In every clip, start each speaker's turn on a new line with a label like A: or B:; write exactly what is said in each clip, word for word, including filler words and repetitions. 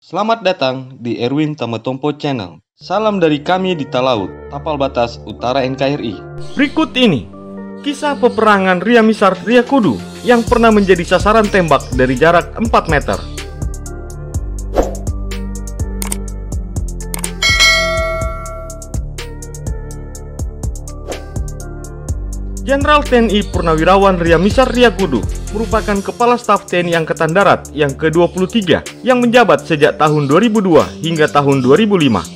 A: Selamat datang di Erwin Tametompo Channel. Salam dari kami di Talaut, Tapal Batas Utara N K R I.
B: Berikut ini kisah peperangan Riamisar Triakudu yang pernah menjadi sasaran tembak dari jarak empat meter. Jenderal T N I Purnawirawan Riamisar Triakudu merupakan Kepala Staf T N I Angkatan Darat yang ke dua puluh tiga yang menjabat sejak tahun dua ribu dua hingga tahun dua ribu lima.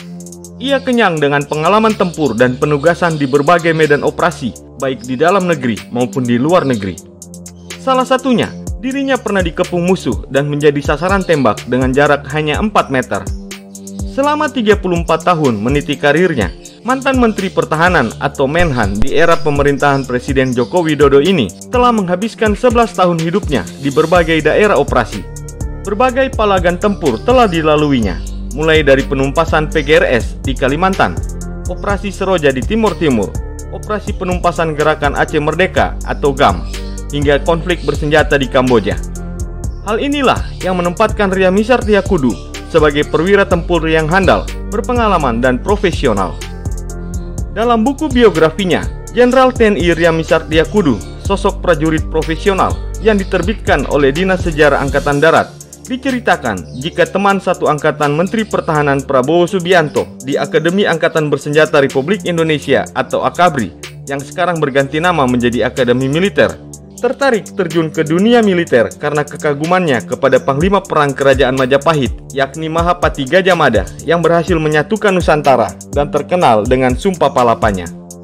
B: Ia kenyang dengan pengalaman tempur dan penugasan di berbagai medan operasi, baik di dalam negeri maupun di luar negeri. Salah satunya, dirinya pernah dikepung musuh dan menjadi sasaran tembak dengan jarak hanya empat meter. Selama tiga puluh empat tahun meniti karirnya, mantan Menteri Pertahanan atau Menhan di era pemerintahan Presiden Joko Widodo ini telah menghabiskan sebelas tahun hidupnya di berbagai daerah operasi. Berbagai palagan tempur telah dilaluinya, mulai dari penumpasan P G R S di Kalimantan, operasi Seroja di Timur Timur, operasi penumpasan Gerakan Aceh Merdeka atau G A M, hingga konflik bersenjata di Kamboja. Hal inilah yang menempatkan Riamisar Triakudu sebagai perwira tempur yang handal, berpengalaman dan profesional. Dalam buku biografinya, Jenderal T N I Riamisar Triakudu, sosok prajurit profesional yang diterbitkan oleh Dinas Sejarah Angkatan Darat, diceritakan jika teman satu angkatan Menteri Pertahanan Prabowo Subianto di Akademi Angkatan Bersenjata Republik Indonesia atau Akabri, yang sekarang berganti nama menjadi Akademi Militer, tertarik terjun ke dunia militer karena kekagumannya kepada Panglima Perang Kerajaan Majapahit, yakni Mahapati Gajah Mada, yang berhasil menyatukan Nusantara dan terkenal dengan Sumpah Palapanya.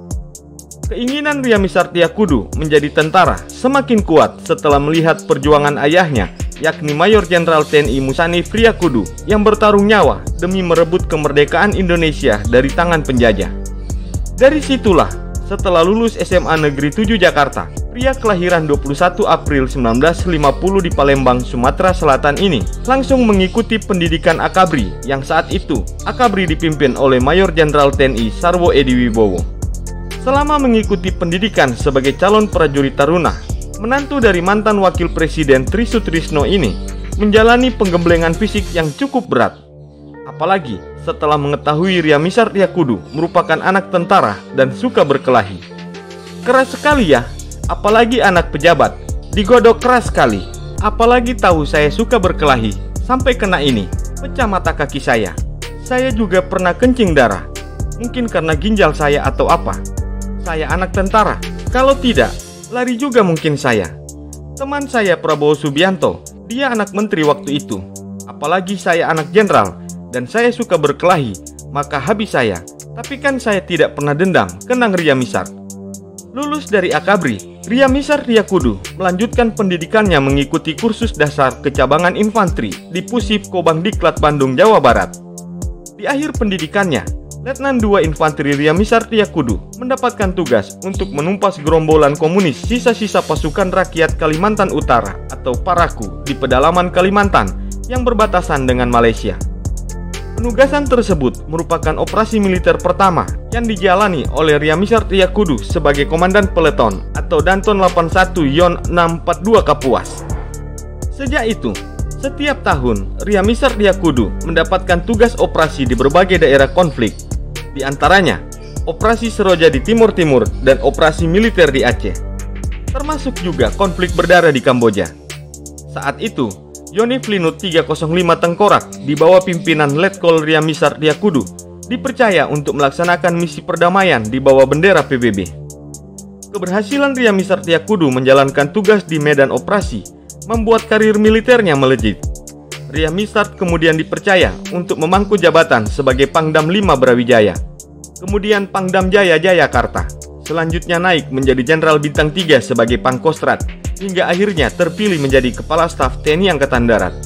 B: Keinginan Riamisar Triakudu menjadi tentara semakin kuat setelah melihat perjuangan ayahnya, yakni Mayor Jenderal T N I Musanif Triakudu, yang bertarung nyawa demi merebut kemerdekaan Indonesia dari tangan penjajah. Dari situlah, setelah lulus S M A Negeri tujuh Jakarta, pria kelahiran dua puluh satu April seribu sembilan ratus lima puluh di Palembang, Sumatera Selatan ini langsung mengikuti pendidikan Akabri, yang saat itu Akabri dipimpin oleh Mayor Jenderal T N I Sarwo Edi Wibowo. Selama mengikuti pendidikan sebagai calon prajurit taruna, menantu dari mantan Wakil Presiden Tri Sutrisno ini menjalani penggemblengan fisik yang cukup berat. Apalagi setelah mengetahui Riamisar Triakudu merupakan anak tentara dan suka berkelahi. Keras sekali ya, apalagi anak pejabat, digodok keras sekali. Apalagi tahu saya suka berkelahi, sampai kena ini, pecah mata kaki saya. Saya juga pernah kencing darah, mungkin karena ginjal saya atau apa. Saya anak tentara, kalau tidak, lari juga mungkin saya. Teman saya Prabowo Subianto, dia anak menteri waktu itu. Apalagi saya anak jenderal, dan saya suka berkelahi, maka habis saya. Tapi kan saya tidak pernah dendam, kenang Riamisar. Lulus dari Akabri, Riamisar Triakudu melanjutkan pendidikannya mengikuti kursus dasar kecabangan infanteri di Pusip Kobang Diklat Bandung, Jawa Barat. Di akhir pendidikannya, Letnan dua Infanteri Riamisar Triakudu mendapatkan tugas untuk menumpas gerombolan komunis sisa-sisa pasukan rakyat Kalimantan Utara atau Paraku di pedalaman Kalimantan yang berbatasan dengan Malaysia. Penugasan tersebut merupakan operasi militer pertama yang dijalani oleh Riamisar Triakudu sebagai Komandan Peleton atau Danton delapan puluh satu Yon enam empat dua Kapuas. Sejak itu, setiap tahun Riamisar Triakudu mendapatkan tugas operasi di berbagai daerah konflik, di antaranya operasi Seroja di Timur Timur dan operasi militer di Aceh, termasuk juga konflik berdarah di Kamboja. Saat itu, Yonif Linut tiga nol lima Tengkorak di bawah pimpinan Letkol Riamisar Triakudu dipercaya untuk melaksanakan misi perdamaian di bawah bendera P B B. Keberhasilan Riamisar Triakudu menjalankan tugas di medan operasi membuat karir militernya melejit. Riamisar kemudian dipercaya untuk memangku jabatan sebagai Pangdam lima Brawijaya, kemudian Pangdam Jaya Jayakarta, selanjutnya naik menjadi Jenderal Bintang tiga sebagai Pangkostrat, hingga akhirnya terpilih menjadi Kepala Staf T N I Angkatan Darat.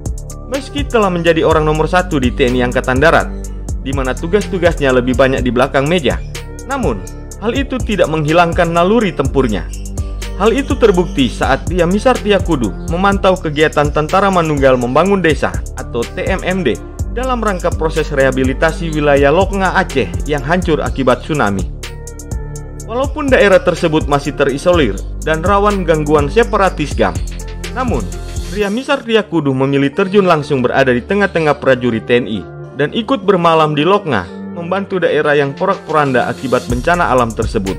B: Meski telah menjadi orang nomor satu di T N I Angkatan Darat, di mana tugas-tugasnya lebih banyak di belakang meja, namun hal itu tidak menghilangkan naluri tempurnya. Hal itu terbukti saat Riamisar Triakudu memantau kegiatan Tentara Manunggal Membangun Desa atau T M M D dalam rangka proses rehabilitasi wilayah Loknga Aceh yang hancur akibat tsunami. Walaupun daerah tersebut masih terisolir dan rawan gangguan separatis G A M, namun Ria Misar Riyakudu memilih terjun langsung berada di tengah-tengah prajurit T N I dan ikut bermalam di Loknga, membantu daerah yang porak-poranda akibat bencana alam tersebut.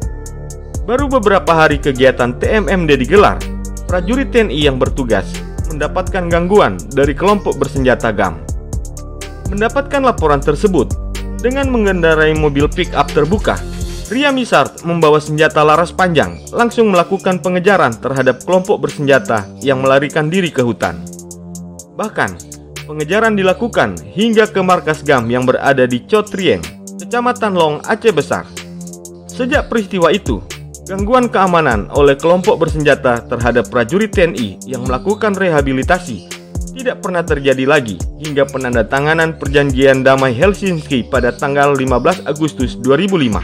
B: Baru beberapa hari kegiatan T M M D digelar, prajurit T N I yang bertugas mendapatkan gangguan dari kelompok bersenjata G A M. Mendapatkan laporan tersebut, dengan mengendarai mobil pick-up terbuka, Ria Misar membawa senjata laras panjang langsung melakukan pengejaran terhadap kelompok bersenjata yang melarikan diri ke hutan. Bahkan, pengejaran dilakukan hingga ke markas G A M yang berada di Cotrieng, Kecamatan Long, Aceh Besar. Sejak peristiwa itu, gangguan keamanan oleh kelompok bersenjata terhadap prajurit T N I yang melakukan rehabilitasi tidak pernah terjadi lagi hingga penandatanganan perjanjian damai Helsinki pada tanggal lima belas Agustus dua ribu lima.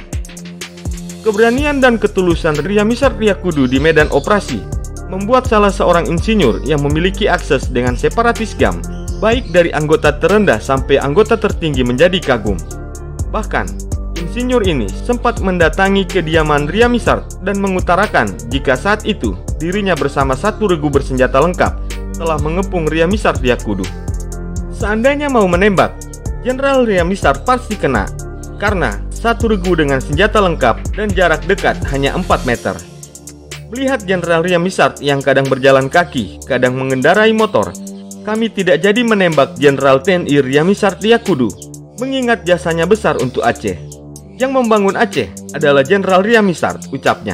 B: Keberanian dan ketulusan Ria Misar Riyakudu di medan operasi membuat salah seorang insinyur yang memiliki akses dengan separatis G A M, baik dari anggota terendah sampai anggota tertinggi, menjadi kagum. Bahkan, insinyur ini sempat mendatangi kediaman Ria Misar dan mengutarakan jika saat itu dirinya bersama satu regu bersenjata lengkap telah mengepung Ria Misar Riyakudu. Seandainya mau menembak, Jenderal Ria Misar pasti kena, karena satu regu dengan senjata lengkap dan jarak dekat hanya empat meter. Melihat Jenderal Ria Misar yang kadang berjalan kaki, kadang mengendarai motor, kami tidak jadi menembak Jenderal T N I Ria Misar Riyakudu, mengingat jasanya besar untuk Aceh. Yang membangun Aceh adalah Jenderal Ria Misar, ucapnya.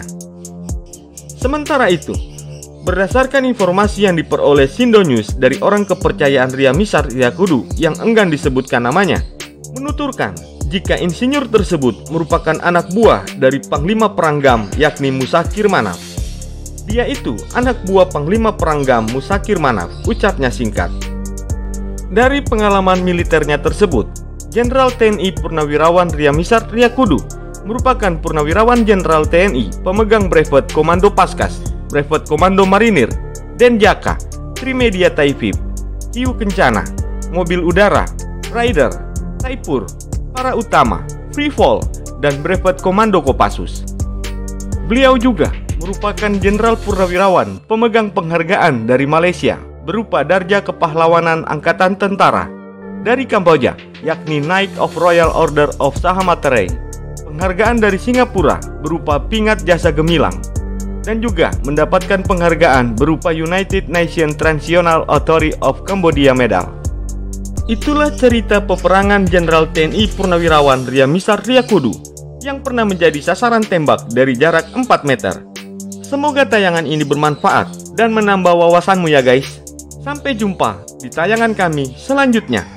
B: Sementara itu, berdasarkan informasi yang diperoleh Sindo News dari orang kepercayaan Ria Misar Riyakudu yang enggan disebutkan namanya, menuturkan jika insinyur tersebut merupakan anak buah dari Panglima Perang G A M, yakni Musakir Manaf. Dia itu anak buah Panglima Perang G A M Musakir Manaf, ucapnya singkat. Dari pengalaman militernya tersebut, Jenderal T N I Purnawirawan Ria Misar Riyakudu merupakan Purnawirawan Jenderal T N I pemegang brevet Komando Paskas, brevet Komando Marinir, Denjaka, Trimedia Taifib, Hiu Kencana, Mobil Udara, Rider, Taipur, Para Utama, Free Fall, dan brevet Komando Kopassus. Beliau juga merupakan Jenderal Purnawirawan pemegang penghargaan dari Malaysia berupa Darjah Kepahlawanan Angkatan Tentara, dari Kamboja, yakni Knight of Royal Order of Sahamaterei, penghargaan dari Singapura berupa Pingat Jasa Gemilang, dan juga mendapatkan penghargaan berupa United Nations Transitional Authority of Cambodia Medal. Itulah cerita peperangan Jenderal T N I Purnawirawan Ria Misar Riyakudu yang pernah menjadi sasaran tembak dari jarak empat meter. Semoga tayangan ini bermanfaat dan menambah wawasanmu ya guys. Sampai jumpa di tayangan kami selanjutnya.